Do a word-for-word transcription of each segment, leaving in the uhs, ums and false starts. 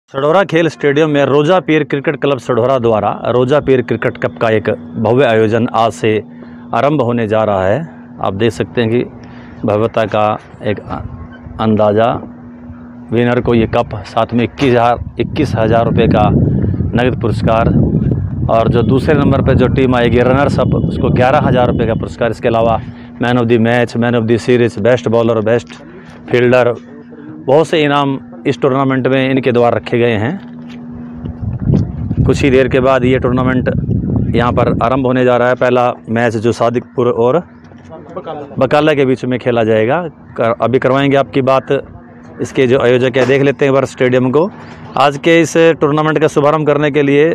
सढौरा खेल स्टेडियम में रोजा पीर क्रिकेट क्लब सढौरा द्वारा रोजा पीर क्रिकेट कप का एक भव्य आयोजन आज से आरंभ होने जा रहा है। आप देख सकते हैं कि भव्यता का एक अंदाज़ा। विनर को ये कप, साथ में इक्कीस हज़ार इक्कीस हज़ार रुपये का नगद पुरस्कार, और जो दूसरे नंबर पर जो टीम आएगी रनर्स अप, उसको ग्यारह हज़ार रुपये का पुरस्कार। इसके अलावा man of the match, man of the series, best bowler, best fielder, बहुत से इनाम इस टूर्नामेंट में इनके द्वारा रखे गए हैं। कुछ ही देर के बाद ये टूर्नामेंट यहाँ पर आरंभ होने जा रहा है। पहला मैच जो सादिकपुर और बकाला के बीच में खेला जाएगा, कर, अभी करवाएंगे आपकी बात। इसके जो आयोजक है, देख लेते हैं वर्ष स्टेडियम को। आज के इस टूर्नामेंट का शुभारंभ करने के लिए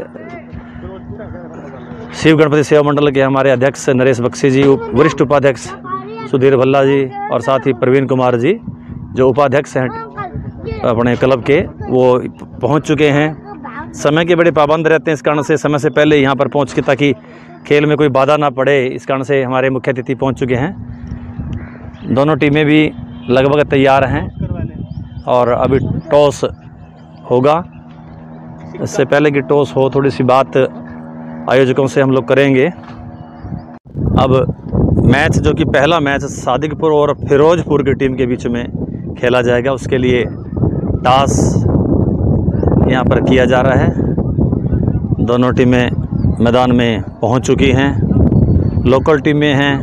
शिव गणपति सेवा मंडल के हमारे अध्यक्ष नरेश बख्शी जी, वरिष्ठ उपाध्यक्ष सुधीर भल्ला जी, और साथ ही प्रवीण कुमार जी जो उपाध्यक्ष हैं अपने क्लब के, वो पहुंच चुके हैं। समय के बड़े पाबंद रहते हैं, इस कारण से समय से पहले यहाँ पर पहुँच के, ताकि खेल में कोई बाधा ना पड़े, इस कारण से हमारे मुख्य अतिथि पहुँच चुके हैं। दोनों टीमें भी लगभग तैयार हैं और अभी टॉस होगा। इससे पहले कि टॉस हो, थोड़ी सी बात आयोजकों से हम लोग करेंगे। अब मैच जो कि पहला मैच सादिकपुर और फिरोजपुर की टीम के बीच में खेला जाएगा, उसके लिए टॉस यहाँ पर किया जा रहा है। दोनों टीमें मैदान में पहुँच चुकी हैं, लोकल टीमें हैं।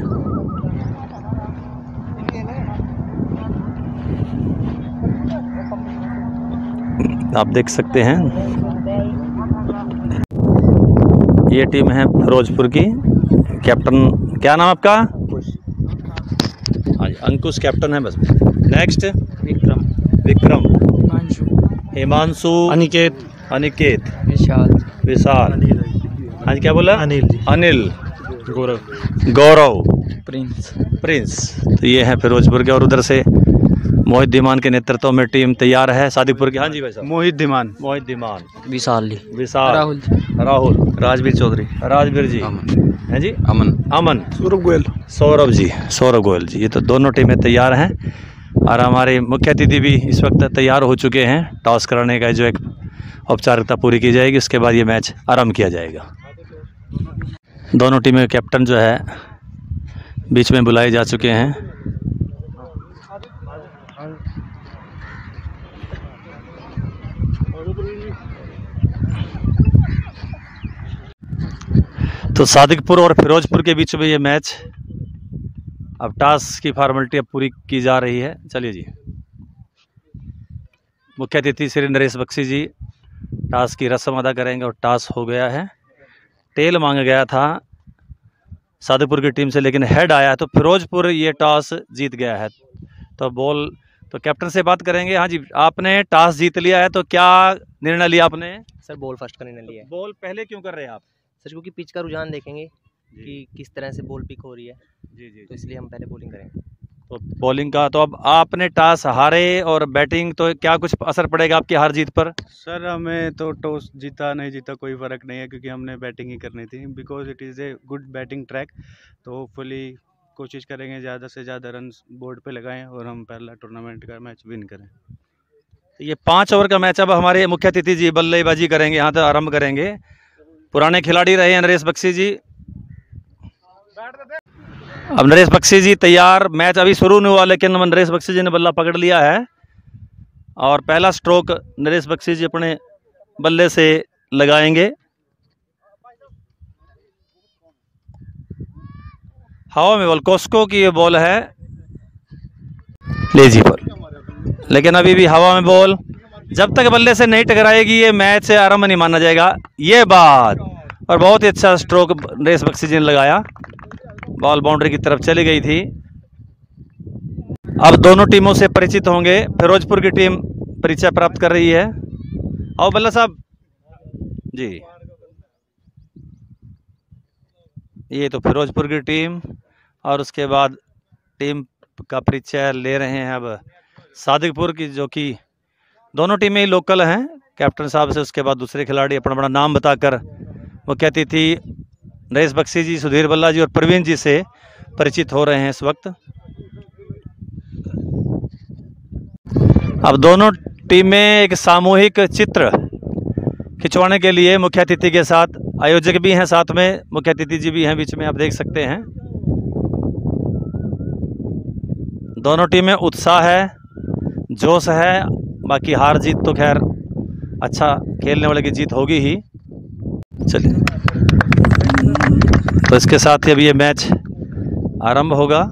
आप देख सकते हैं ये टीम है फिरोजपुर की। कैप्टन क्या नाम आपका? हाँ जी, अंकुश कैप्टन है बस। नेक्स्ट विक्रम विक्रम हिमांशु हिमांशु अनिकेत अनिकेत विशाल विशाल हाँ जी, क्या बोला? Anil Anil Gaurav Gaurav Prince Prince. तो ये है फिरोजपुर के, और उधर से मोहित धीमान के नेतृत्व में टीम तैयार है सादिकपुर की। हाँ जी भाई साहब। मोहित धीमान मोहित धीमान, विशाल विशाल, राहुल राहुल, राजवीर चौधरी राजवीर जी हैं जी, अमन अमन, सौरभ गोयल सौरभ जी, सौरभ गोयल जी। ये तो दोनों टीमें तैयार हैं, और हमारे मुख्य अतिथि भी इस वक्त तैयार हो चुके हैं। टॉस कराने का जो एक औपचारिकता पूरी की जाएगी, उसके बाद ये मैच आरंभ किया जाएगा। दोनों टीमें के कैप्टन जो है बीच में बुलाए जा चुके हैं। तो सादिकपुर और फिरोजपुर के बीच में ये मैच, अब टॉस की फॉर्मेलिटी अब पूरी की जा रही है। चलिए जी, मुख्य अतिथि श्री नरेश बख्शी जी टॉस की रस्म अदा करेंगे, और टॉस हो गया है। टेल मांगा गया था सादिकपुर की टीम से, लेकिन हेड आया, तो फिरोजपुर ये टॉस जीत गया है। तो बॉल, तो कैप्टन से बात करेंगे। हाँ जी, आपने टॉस जीत लिया है, तो क्या निर्णय लिया आपने? सर बॉल फर्स्ट का निर्णय लिया है। बॉल पहले क्यों कर रहे हैं आप? सर क्योंकि पिच का रुझान देखेंगे कि किस तरह से बॉल पिक हो रही है, जी जी, तो इसलिए हम पहले बॉलिंग करेंगे। तो बॉलिंग का, तो अब आपने टॉस हारे और बैटिंग, तो क्या कुछ असर पड़ेगा आपकी हार जीत पर? सर हमें तो टॉस जीता नहीं जीता कोई फ़र्क नहीं है, क्योंकि हमने बैटिंग ही करनी थी। Because it is a good batting track, तो होपफुली कोशिश करेंगे ज़्यादा से ज़्यादा रन बोर्ड पे लगाएं और हम पहला टूर्नामेंट का मैच विन करें। तो ये पाँच ओवर का मैच अब हमारे मुख्य अतिथि जी बल्लेबाजी करेंगे, यहाँ तो आरंभ करेंगे। पुराने खिलाड़ी रहे हैं नरेश बख्शी जी। अब नरेश बख्शी जी तैयार, मैच अभी शुरू नहीं हुआ, लेकिन नरेश बख्शी जी ने बल्ला पकड़ लिया है, और पहला स्ट्रोक नरेश बख्शी जी अपने बल्ले से लगाएंगे। हवा में बॉल, कोस्को की ये बॉल है, लेजी बॉल, लेकिन अभी भी हवा में बॉल। जब तक बल्ले से नहीं टकराएगी ये मैच से आरंभ नहीं माना जाएगा, ये बात। और बहुत ही अच्छा स्ट्रोक नरेश बख्शी जी ने लगाया, बॉल बाउंड्री की तरफ चली गई थी। अब दोनों टीमों से परिचित होंगे। फिरोजपुर की टीम परिचय प्राप्त कर रही है। आओ बल्ला साहब जी। ये तो फिरोजपुर की टीम, और उसके बाद टीम का परिचय ले रहे हैं अब सादिकपुर की, जो कि दोनों टीमें ही लोकल हैं। कैप्टन साहब से उसके बाद दूसरे खिलाड़ी अपना बड़ा नाम बताकर मुख्य अतिथि नरेश बख्शी जी, सुधीर भल्ला जी और प्रवीण जी से परिचित हो रहे हैं इस वक्त। अब दोनों टीमें एक सामूहिक चित्र खिंचवाने के लिए मुख्य अतिथि के साथ, आयोजक भी हैं साथ में, मुख्य अतिथि जी भी हैं बीच में, आप देख सकते हैं। दोनों टीमें उत्साह है, जोश है। बाकी हार जीत तो खैर अच्छा खेलने वाले की जीत होगी ही। चलिए, तो इसके साथ ही अब ये मैच आरंभ होगा।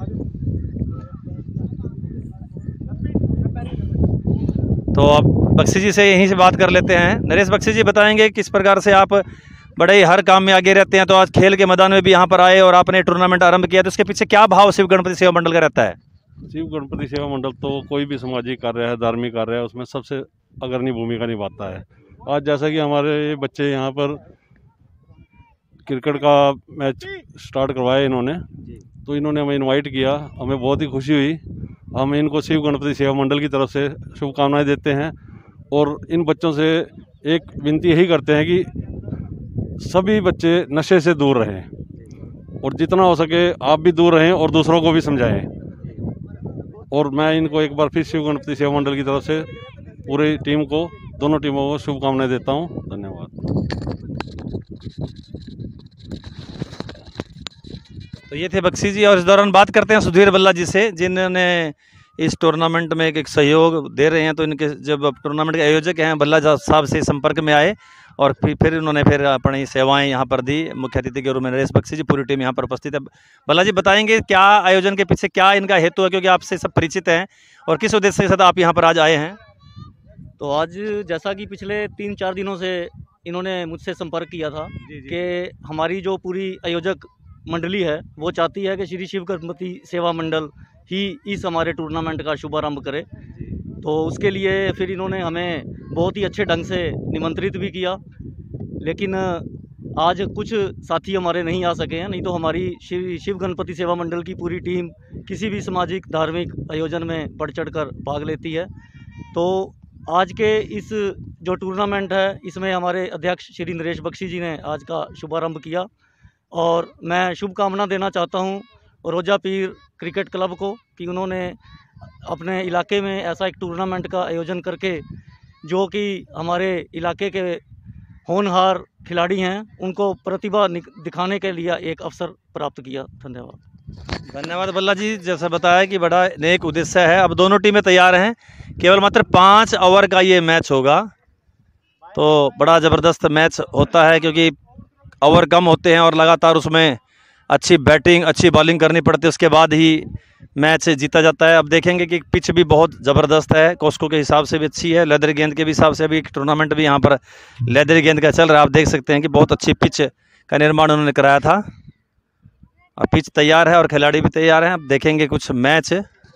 तो अब बख्शी जी से यहीं से बात कर लेते हैं। नरेश बख्शी जी बताएंगे किस प्रकार से आप बड़े ही हर काम में आगे रहते हैं, तो आज खेल के मैदान में भी यहाँ पर आए और आपने टूर्नामेंट आरंभ किया, तो इसके पीछे क्या भाव शिव गणपति सेवा मंडल का रहता है? शिव गणपति सेवा मंडल तो कोई भी सामाजिक कार्य है, धार्मिक कार्य है, उसमें सबसे अग्रणी भूमिका निभाता है। आज जैसा कि हमारे बच्चे यहाँ पर क्रिकेट का मैच स्टार्ट करवाया इन्होंने, तो इन्होंने हमें इनवाइट किया, हमें बहुत ही खुशी हुई। हम इनको शिव गणपति सेवा मंडल की तरफ से शुभकामनाएं देते हैं और इन बच्चों से एक विनती यही करते हैं कि सभी बच्चे नशे से दूर रहें और जितना हो सके आप भी दूर रहें और दूसरों को भी समझाएं। और मैं इनको एक बार फिर शिव गणपति सेवा मंडल की तरफ से पूरी टीम को, दोनों टीमों को शुभकामनाएं देता हूं। धन्यवाद। तो ये थे बख्शी जी, और इस दौरान बात करते हैं सुधीर बल्ला जी से, जिन्होंने इस टूर्नामेंट में एक, एक सहयोग दे रहे हैं। तो इनके जब टूर्नामेंट के आयोजक हैं बल्ला साहब से संपर्क में आए और फिर फिर उन्होंने फिर अपनी सेवाएं यहाँ पर दी। मुख्य अतिथि के रूप में नरेश बख्शी जी, पूरी टीम यहाँ पर उपस्थित है। बल्ला जी बताएंगे क्या आयोजन के पीछे क्या इनका हेतु है, क्योंकि आपसे सब परिचित हैं, और किस उद्देश्य के साथ आप यहाँ पर आज आए हैं? तो आज जैसा कि पिछले तीन चार दिनों से इन्होंने मुझसे संपर्क किया था कि हमारी जो पूरी आयोजक मंडली है वो चाहती है कि श्री शिव गणपति सेवा मंडल ही इस हमारे टूर्नामेंट का शुभारंभ करे। तो उसके लिए फिर इन्होंने हमें बहुत ही अच्छे ढंग से निमंत्रित भी किया, लेकिन आज कुछ साथी हमारे नहीं आ सके हैं, नहीं तो हमारी श्री शिव गणपति सेवा मंडल की पूरी टीम किसी भी सामाजिक धार्मिक आयोजन में बढ़ चढ़ कर भाग लेती है। तो आज के इस जो टूर्नामेंट है इसमें हमारे अध्यक्ष श्री नरेश बख्शी जी ने आज का शुभारंभ किया, और मैं शुभकामना देना चाहता हूं रोजा पीर क्रिकेट क्लब को कि उन्होंने अपने इलाके में ऐसा एक टूर्नामेंट का आयोजन करके जो कि हमारे इलाके के होनहार खिलाड़ी हैं उनको प्रतिभा दिखाने के लिए एक अवसर प्राप्त किया। धन्यवाद। धन्यवाद बल्ला जी, जैसा बताया कि बड़ा नेक उद्देश्य है। अब दोनों टीमें तैयार हैं, केवल मात्र पाँच ओवर का ये मैच होगा, तो बड़ा ज़बरदस्त मैच होता है क्योंकि ओवर कम होते हैं और लगातार उसमें अच्छी बैटिंग अच्छी बॉलिंग करनी पड़ती है, उसके बाद ही मैच जीता जाता है। अब देखेंगे कि पिच भी बहुत ज़बरदस्त है, कोस्को के हिसाब से भी अच्छी है, लेदर गेंद के भी हिसाब से अभी टूर्नामेंट भी यहाँ पर लेदर गेंद का चल रहा है। आप देख सकते हैं कि बहुत अच्छी पिच का निर्माण उन्होंने कराया था, और पिच तैयार है और खिलाड़ी भी तैयार हैं। अब देखेंगे कुछ मैच,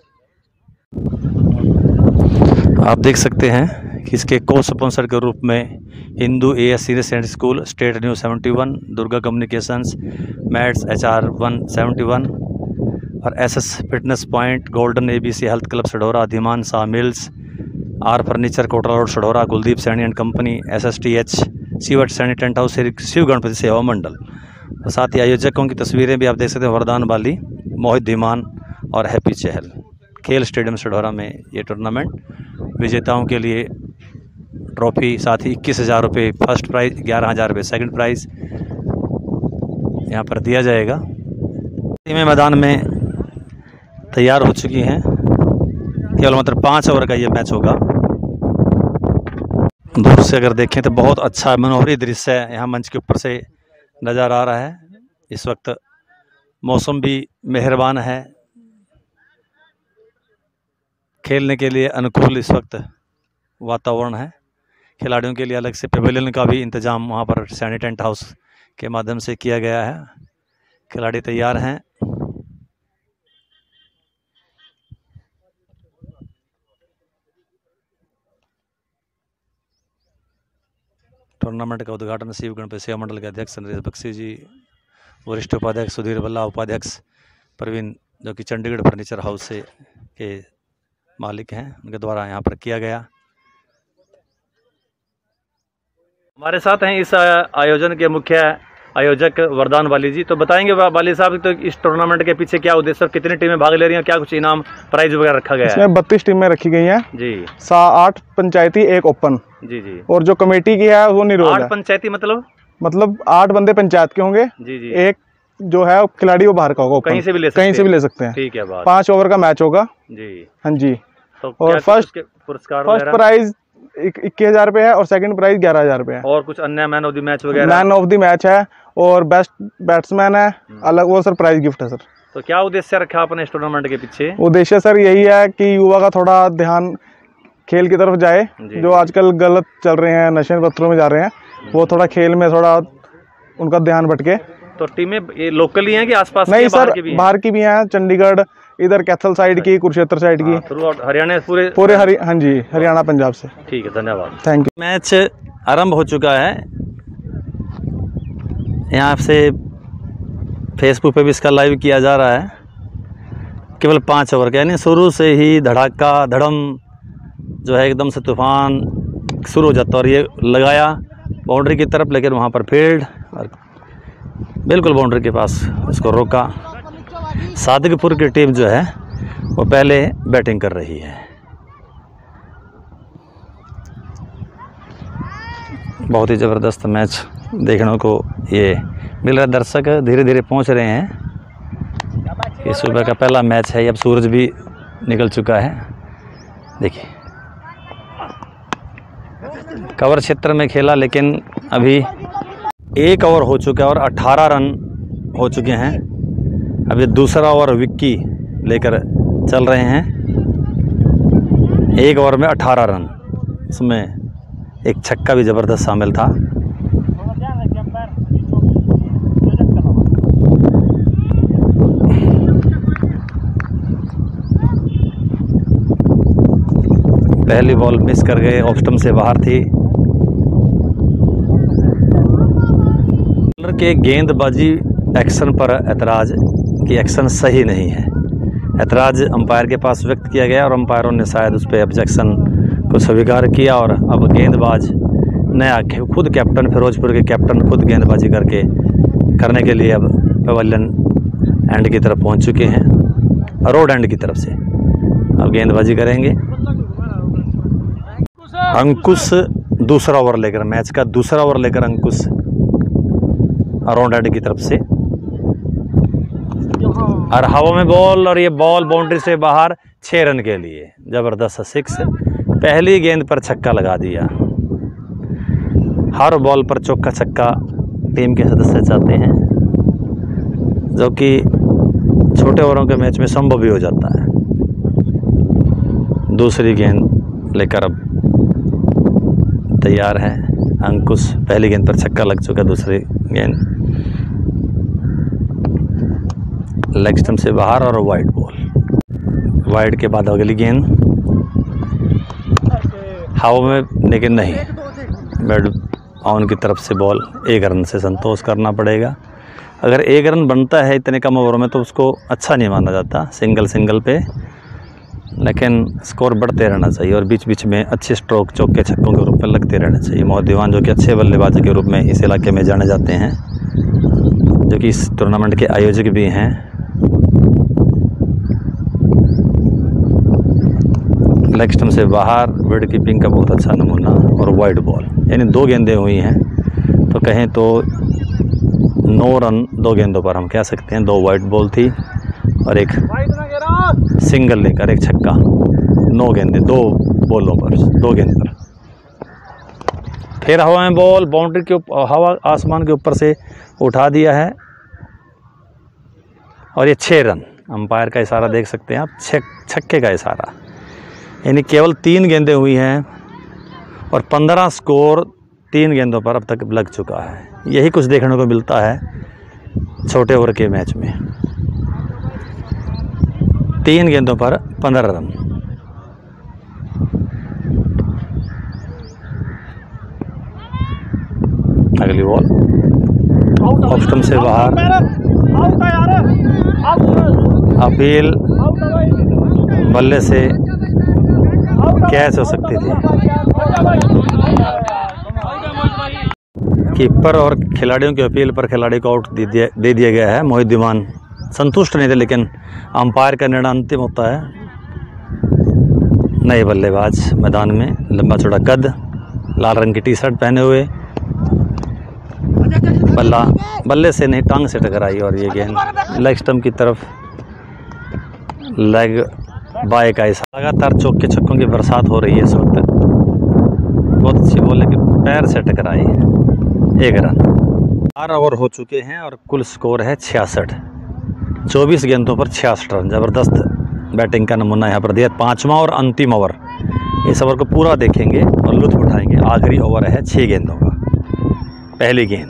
आप देख सकते हैं कि इसके को स्पॉन्सर के रूप में Hindu A S senior secondary school, state news seventy one, Durga communications, mats H R one seventy one और S S fitness point, golden A B C health club Sadhaura, Dhiman Shah mills, R furniture Kotla road Sadhaura, Kuldeep Saini and company, S S T H, सीवट Saini tent house, Shiv Ganpati Seva Mandal. और साथ ही आयोजकों की तस्वीरें भी आप देख सकते हैं, वरदान बाली, मोहित धीमान और हैप्पी चहल। खेल स्टेडियम सढौरा में ये टूर्नामेंट विजेताओं के लिए ट्रॉफी, साथ ही इक्कीस हज़ार रुपये फर्स्ट प्राइज़, ग्यारह हज़ार रुपये सेकेंड प्राइज़ यहाँ पर दिया जाएगा। टीमें मैदान में तैयार हो चुकी हैं, केवल मात्र पाँच ओवर का ये मैच होगा। दूर से अगर देखें तो बहुत अच्छा मनोहरी दृश्य है यहाँ मंच के ऊपर से नज़र आ रहा है। इस वक्त मौसम भी मेहरबान है, खेलने के लिए अनुकूल इस वक्त वातावरण है। खिलाड़ियों के लिए अलग से पेवेलियन का भी इंतज़ाम वहाँ पर सैनी टेंट हाउस के माध्यम से किया गया है। खिलाड़ी तैयार हैं। टूर्नामेंट का उद्घाटन शिव गणपति सेवा मंडल के अध्यक्ष नरेश बख्शी जी, वरिष्ठ उपाध्यक्ष सुधीर बल्ला, उपाध्यक्ष प्रवीण जो कि चंडीगढ़ फर्नीचर हाउस से के मालिक हैं, उनके द्वारा यहाँ पर किया गया। हमारे साथ हैं इस आयोजन के मुख्य आयोजक वरदान वाली जी। तो बताएंगे वा- वाली साहब, तो इस टूर्नामेंट के पीछे क्या उद्देश्य और कितनी टीमें भाग ले रही हैं, क्या कुछ इनाम प्राइज वगैरह रखा गया है? इसमें बत्तीस टीमें रखी गई हैं, जी सा आठ पंचायती एक ओपन, जी जी। और जो कमेटी की है वो निरोध आठ है। पंचायती मतलब? मतलब आठ बंदे पंचायत के होंगे, जी जी। एक जो है खिलाड़ी वो बाहर का होगा, कहीं open। से भी ले सकते कहीं से हैं। भी ले सकते हैं। ठीक है बात। पाँच ओवर का मैच होगा जी। हाँ जी। तो और क्या फर्स्ट- उसके पुरस्कार फर्स्ट वगैरह प्राइज इक्कीस हजार रुपये है और सेकंड प्राइज ग्यारह हजार रुपये है। और कुछ अन्य मैन ऑफ द मैच वगैरह? मैन ऑफ द मैच है और बेस्ट बैट्समैन है अलग, वो सर प्राइज गिफ्ट है सर। तो क्या उद्देश्य रखा आपने इस टूर्नामेंट के पीछे? उद्देश्य सर यही है कि युवा का थोड़ा ध्यान खेल की तरफ जाए, जी। जो आजकल गलत चल रहे हैं, नशे पत्रों में जा रहे हैं, वो थोड़ा खेल में थोड़ा उनका ध्यान भटके। तो टीमें ये लोकली हैं कि आसपास की नहीं हैं, बाहर सर, की भी हैं? बाहर की भी हैं, चंडीगढ़, इधर कैथल साइड की, कुरुक्षेत्र साइड की, थ्रू आउट हरियाणा पूरे पूरे हरि हाँ जी हरियाणा पंजाब से। ठीक है, धन्यवाद। Thank you. मैच आरंभ हो चुका है। यहाँ से फेसबुक पे भी इसका लाइव किया जा रहा है। केवल पाँच ओवर का, यानी शुरू से ही धड़ाका धड़म जो है एकदम से तूफान शुरू हो जाता है। और ये लगाया बाउंड्री की तरफ, लेकिन वहाँ पर फील्ड और बिल्कुल बाउंड्री के पास इसको रोका। सादिकपुर की टीम जो है वो पहले बैटिंग कर रही है। बहुत ही ज़बरदस्त मैच देखने को ये मिल रहा है। दर्शक धीरे धीरे पहुंच रहे हैं। ये सुबह का पहला मैच है। अब सूरज भी निकल चुका है। देखिए कवर क्षेत्र में खेला, लेकिन अभी एक ओवर हो चुका है और अठारह रन हो चुके हैं। अभी दूसरा ओवर विक्की लेकर चल रहे हैं। एक ओवर में अठारह रन, उसमें एक छक्का भी ज़बरदस्त शामिल था। पहली बॉल मिस कर गए, ऑफ स्टंप से बाहर थी। बॉलर के गेंदबाजी एक्शन पर ऐतराज़ कि एक्शन सही नहीं है। ऐतराज़ अंपायर के पास व्यक्त किया गया और अंपायरों ने शायद उस पर ऑब्जेक्शन को स्वीकार किया। और अब गेंदबाज नया खुद कैप्टन, फिरोजपुर के कैप्टन खुद गेंदबाजी करके करने के लिए अब पवेलियन एंड की तरफ पहुंच चुके हैं, रोड एंड की तरफ से अब गेंदबाजी करेंगे। अंकुश दूसरा ओवर लेकर, मैच का दूसरा ओवर लेकर अंकुश राउंड एंड की तरफ से, और हवा में बॉल, और ये बॉल बाउंड्री से बाहर, छः रन के लिए ज़बरदस्त सिक्स। पहली गेंद पर छक्का लगा दिया। हर बॉल पर चौका छक्का टीम के सदस्य चाहते हैं, जो कि छोटे ओवरों के मैच में संभव भी हो जाता है। दूसरी गेंद लेकर अब तैयार है अंकुश। पहली गेंद पर छक्का लग चुका, दूसरी गेंद लेग स्टंप से बाहर और वाइड बॉल। वाइड के बाद अगली गेंद हवा में, लेकिन नहीं, बैट ऑन की तरफ से बॉल। एक रन से संतोष करना पड़ेगा। अगर एक रन बनता है इतने कम ओवर में तो उसको अच्छा नहीं माना जाता सिंगल सिंगल पे, लेकिन स्कोर बढ़ते रहना चाहिए और बीच बीच में अच्छे स्ट्रोक चौके छक्कों के रूप में लगते रहने चाहिए। मोहम्मद दीवान जो कि अच्छे बल्लेबाज के रूप में इस इलाके में जाने जाते हैं, जो कि इस टूर्नामेंट के आयोजक भी हैं। लेग स्टंप से बाहर, विकेट कीपिंग का बहुत अच्छा नमूना और वाइड बॉल, यानी दो गेंदें हुई हैं। तो कहें तो नौ रन दो गेंदों पर हम कह सकते हैं। दो वाइड बॉल थी और एक सिंगल लेकर एक छक्का। नौ गेंदे दो बॉलों पर, दो गेंद पर। फिर हवा में बॉल, बाउंड्री के ऊपर, हवा आसमान के ऊपर से उठा दिया है और ये छः रन। अंपायर का इशारा देख सकते हैं आप, छः छक्के का इशारा, यानी केवल तीन गेंदें हुई हैं और पंद्रह स्कोर तीन गेंदों पर अब तक लग चुका है। यही कुछ देखने को मिलता है छोटे ओवर के मैच में। तीन गेंदों पर पंद्रह रन। अगली बॉल ऑफ स्टंप से बाहर, अपील बल्ले से कैच हो सकती थी। कीपर और खिलाड़ियों की अपील पर खिलाड़ी को आउट दे दिया दे दिया गया है। मोहिद्दीमान संतुष्ट नहीं थे, लेकिन अंपायर का निर्णय अंतिम होता है। नए बल्लेबाज मैदान में, लंबा चौड़ा कद, लाल रंग की टी शर्ट पहने हुए, बल्ला बल्ले से नहीं टांग से टकराई और ये गेंद लेग स्टंप की तरफ, लेग बाय का हिस्सा। लगातार चौके छक्कों की बरसात हो रही है इस वक्त। बहुत अच्छी बॉल है कि पैर से टकराई, एक रन। चार ओवर हो चुके हैं और कुल स्कोर है छियासठ। चौबीस गेंदों पर छियासठ रन, ज़बरदस्त बैटिंग का नमूना यहाँ पर दिया। पाँचवा और अंतिम ओवर, इस ओवर को पूरा देखेंगे और लुत्फ उठाएंगे। आखिरी ओवर है छः गेंदों का। पहली गेंद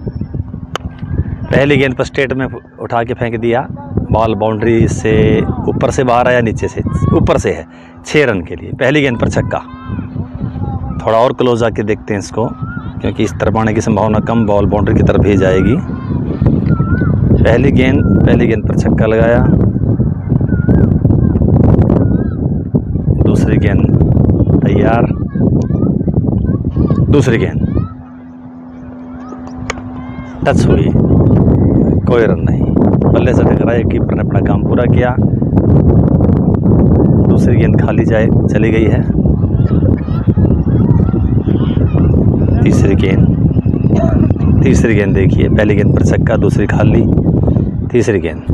पहली गेंद पर स्टेट में उठा के फेंक दिया, बॉल बाउंड्री से ऊपर से बाहर आया, नीचे से ऊपर से है, छः रन के लिए। पहली गेंद पर छक्का। थोड़ा और क्लोज आके देखते हैं इसको, क्योंकि इस तरफ आने की संभावना कम, बॉल बाउंड्री की तरफ ही जाएगी। पहली गेंद पहली गेंद पर छक्का लगाया। दूसरी गेंद तैयार, दूसरी गेंद टच हुई, कोई रन नहीं, बल्ले से टकराया। कीपर ने अपना काम पूरा किया। दूसरी गेंद खाली जाए चली गई है। तीसरी गेंद तीसरी गेंद देखिए, पहली गेंद पर छक्का, दूसरी खाली, तीसरी गेंद।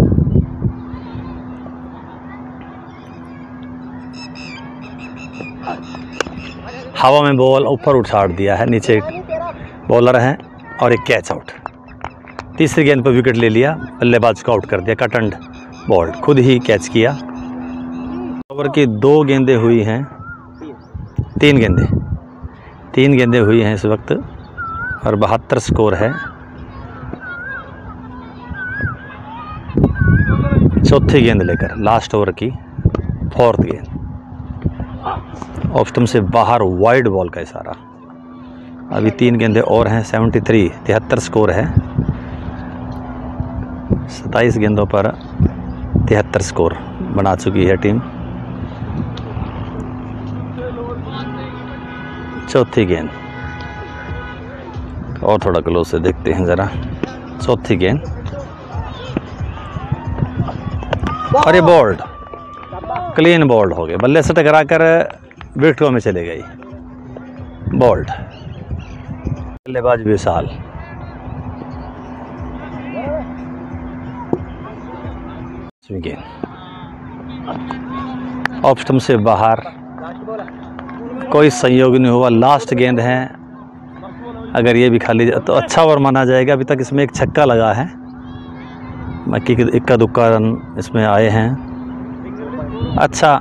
हवा में बॉल ऊपर उछाड़ दिया है, नीचे बॉलर हैं और एक कैच आउट। तीसरी गेंद पर विकेट ले लिया, बल्लेबाज को आउट कर दिया। कट एंड बॉल्ड, खुद ही कैच किया। ओवर की दो गेंदें हुई हैं, तीन गेंदें तीन गेंदें हुई हैं इस वक्त और बहत्तर स्कोर है। चौथी गेंद लेकर लास्ट ओवर की फोर्थ गेंद, ऑफ स्टंप से बाहर, वाइड बॉल का इशारा। अभी तीन गेंदें और हैं। सेवेंटी थ्री तिहत्तर स्कोर है। सत्ताईस गेंदों पर तिहत्तर स्कोर बना चुकी है टीम। चौथी गेंद और थोड़ा क्लोज से देखते हैं ज़रा। चौथी गेंद और ये बोल्ड, क्लीन बोल्ड हो गए, बल्ले से टकरा कर विकेटों में चले गई। बोल्ड, बल्लेबाज विशाल। गेंद ऑफ स्टंप से बाहर, कोई संयोग नहीं हुआ। लास्ट गेंद है, अगर ये भी खाली तो अच्छा ओवर माना जाएगा। अभी तक इसमें एक छक्का लगा है, बाकी इक्का दुक्का रन इसमें आए हैं। अच्छा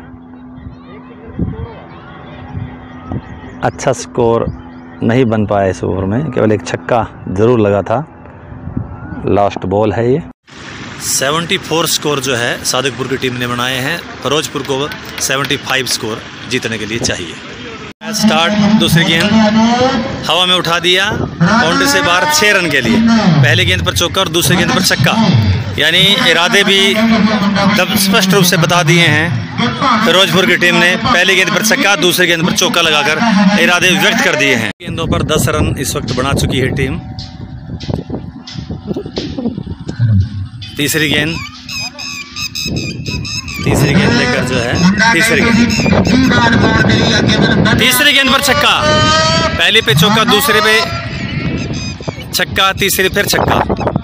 अच्छा स्कोर नहीं बन पाया इस ओवर में, केवल एक छक्का ज़रूर लगा था। लास्ट बॉल है ये। चौहत्तर स्कोर जो है सादिकपुर की टीम ने बनाए हैं। फिरोजपुर को पचहत्तर स्कोर जीतने के लिए चाहिए। स्टार्ट, दूसरी गेंद हवा में उठा दिया, बाउंड्री से बाहर, छः रन के लिए। पहली गेंद पर चौका और दूसरी गेंद पर छक्का, यानी इरादे भी तब स्पष्ट रूप से बता दिए हैं फिरोजपुर की टीम ने। पहली गेंद पर छक्का, दूसरी गेंद पर चौका लगाकर इरादे व्यक्त कर दिए हैं। गेंदों पर दस रन इस वक्त बना चुकी है टीम। तीसरी गेंद तीसरी गेंद लेकर जो है तीसरी गेंद तीसरी गेंद पर छक्का, पहली पे चौका, दूसरे पे छक्का, तीसरी फिर छक्का।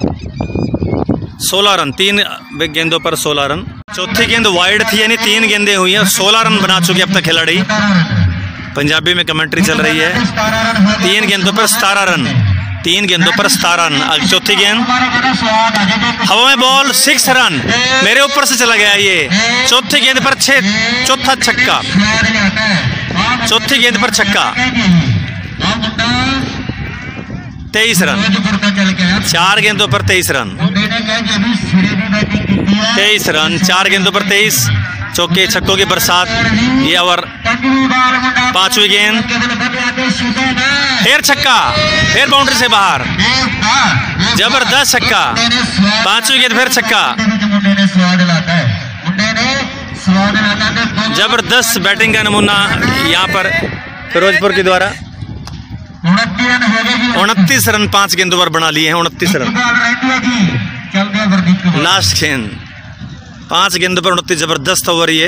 सोलह रन, तीन गेंदों पर सोलह रन। चौथी गेंद वाइड थी, यानी तीन गेंदें हुई हैं, सोलह रन बना चुके अब तक खिलाड़ी। पंजाबी में कमेंट्री चल रही है। तीन गेंदों पर सतारह रन, तीन गेंदों पर सतारह रन। चौथी गेंद हवा में बॉल, सिक्स रन, मेरे ऊपर से चला गया ये। चौथी गेंद पर छह, चौथा छक्का, चौथी गेंद पर छक्का, तेईस रन। चार गेंदों पर तेईस रन, तेईस रन, चार गेंदों पर तेईस, चौके छक्कों की बरसात। ये ओवर पांचवी गेंद, फिर छक्का, फिर बाउंड्री से बाहर, जबरदस्त छक्का। पांचवी गेंद फिर छक्का, जबरदस्त बैटिंग का नमूना यहाँ पर फिरोजपुर के द्वारा। उनतीस रन पांच गेंदों पर बना लिए हैं, उनतीस रन। लास्ट गेंद पांच गेंदों पर उनतीस, जबरदस्त ओवर ये,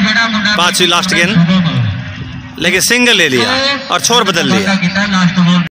पांचवी लास्ट गेंद, लेकिन सिंगल ले लिया और छोर बदल लिया।